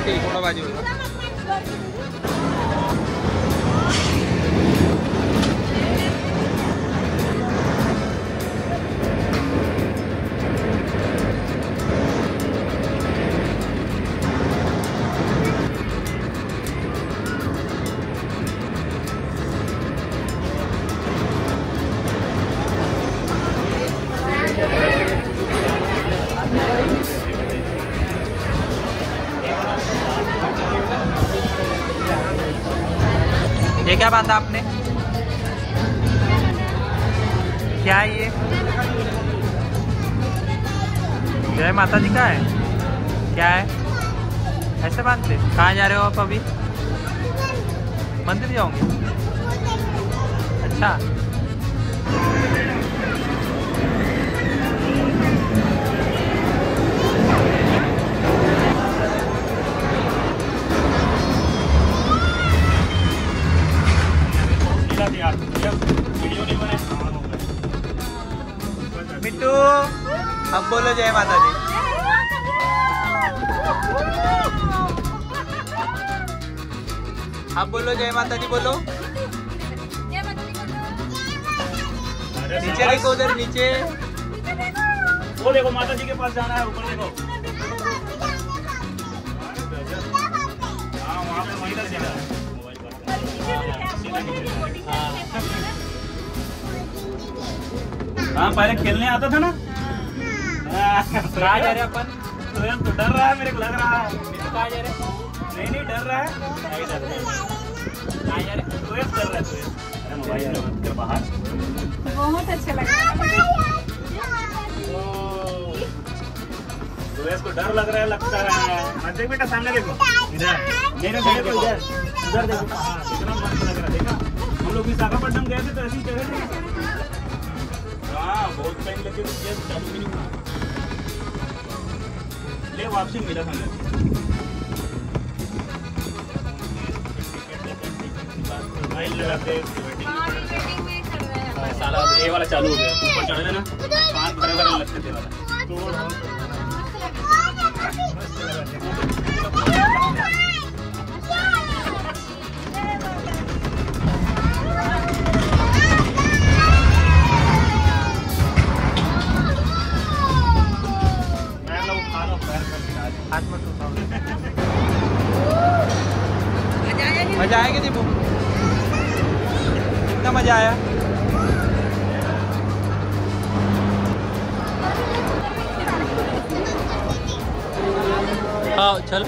मोठी थोडा बाजूला. ये क्या बांधा आपने? क्या है ये? जय माता जी का है? क्या है? ऐसे बांधते? कहाँ जा रहे हो आप अभी? मंदिर जाओगे? अच्छा. मिट्टू अब बोलो जय माता दी. अब बोलो जय माता दी बोलो. नीचे देखो उधर नीचे. वो देखो माता जी के पास जाना है. ऊपर देखो. हाँ वहाँ पे महिला सीधा. हाँ पहले खेलने आता था ना. कहाँ जा रहे अपन? तो डर रहा है मेरे को लग रहा है. कहाँ जा रहे? नहीं डर रहा है. नहीं डर रहा है. कहाँ जा रहे? तो डर रहा है. अरे मोबाइल कर बाहर. बहुत अच्छा लग रहा है. तो इसको डर लग रहा है लगता है. देख बेटा सामने देखो. इधर देखो इधर. उधर देखो. कितना मस्त लग रहा है. देखा हम लोग विशाखापट्टनम गए थे तो ऐसी जगह थी. हाँ बहुत टाइम लगे तो चालू भी नहीं हुआ. ले वापसी मिला था. मोबाइल लगाते साला ये वाला चालू हो गया. ऊपर चढ़ लेना. 5 बड़े लगते थे वाला. मजा आया कि दीपू? कितना मजा आया? हाँ चल.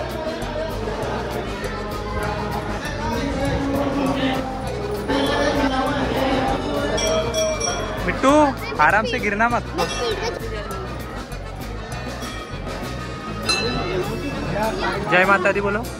मिट्टू आराम से गिरना मत. जय माता दी बोलो.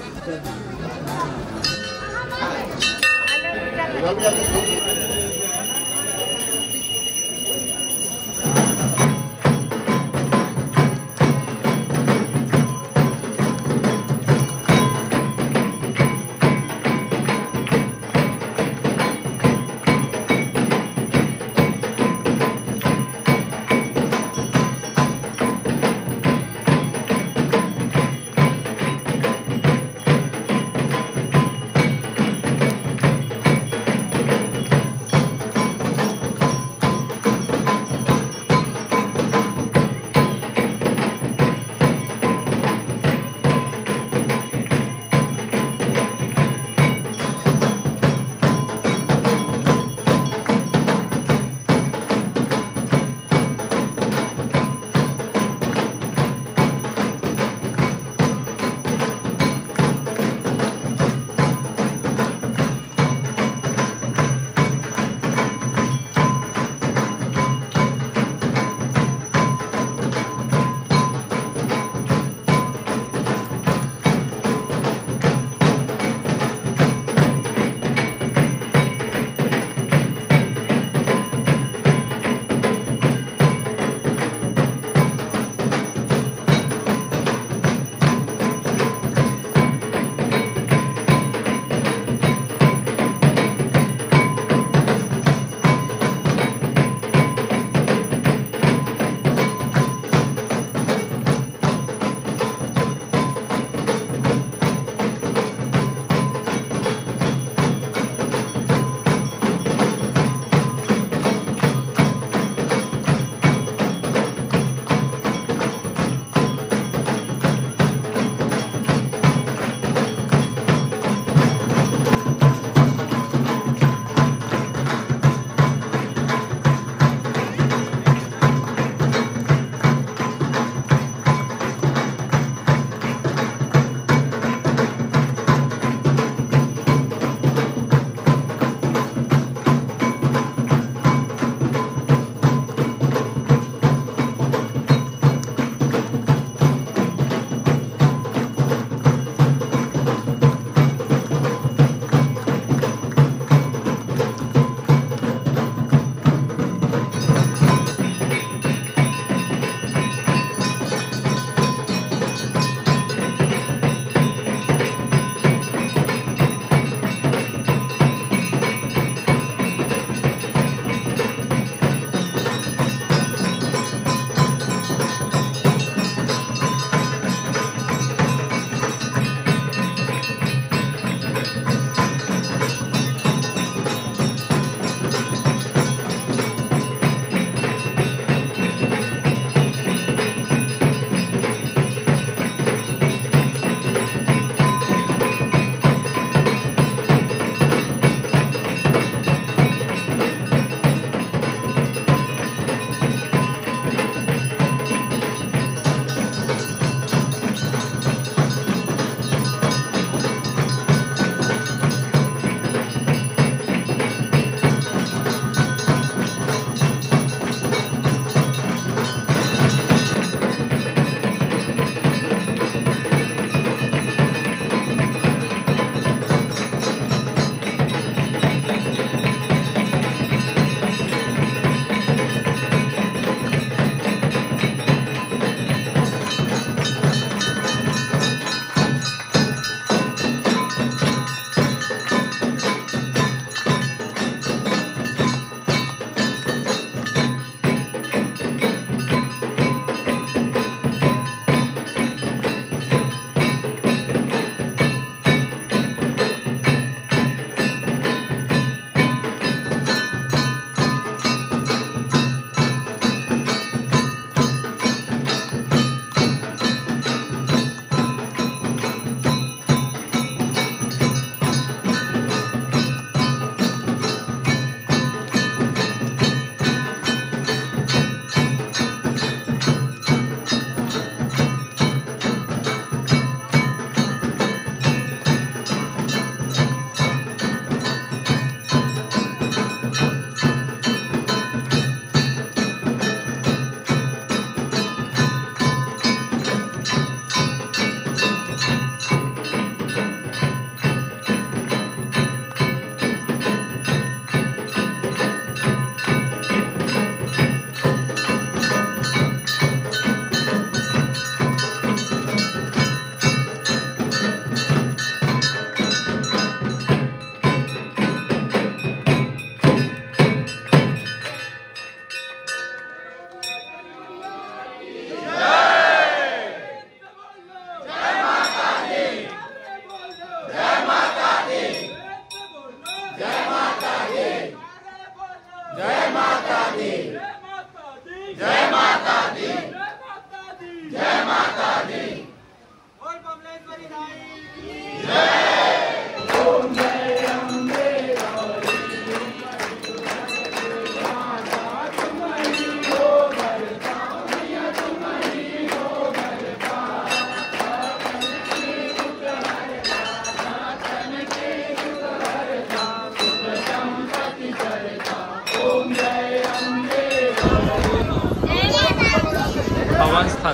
हवन स्थल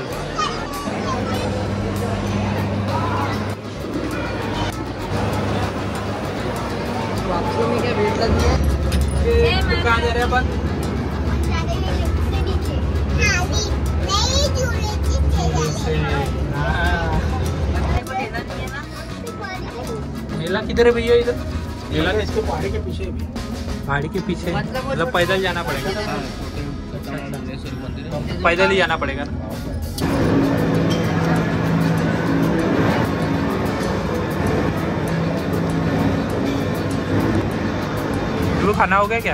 कहाँ जा रहे हैं अपन? मेला किधर है भैया? इधर मेला इसके पहाड़ी के पीछे भी। पहाड़ी के पीछे मतलब पैदल जाना पड़ेगा, पैदल ही जाना पड़ेगा ना। तो खाना हो गया क्या?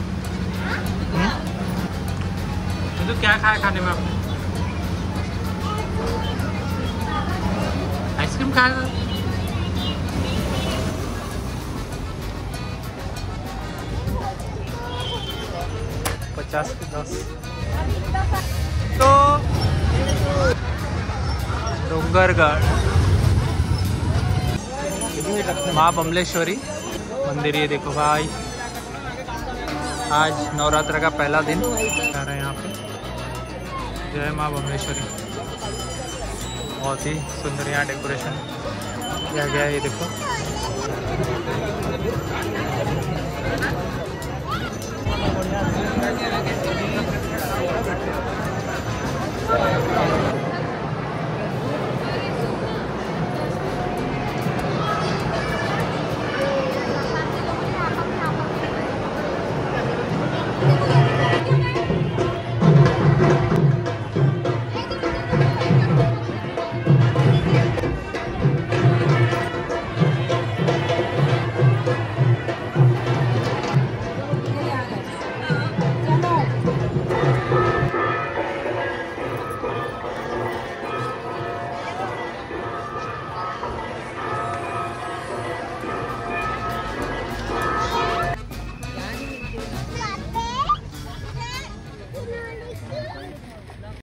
तो क्या खाया खाने में आपने? आइसक्रीम खाया? 50 के 10। तो डोंगरगढ़ माँ बमलेश्वरी मंदिर, ये देखो भाई, आज नवरात्र का पहला दिन जा रहे हैं यहाँ पे। जय माँ बमलेश्वरी, बहुत ही सुंदर यहाँ डेकोरेशन किया गया है, ये देखो।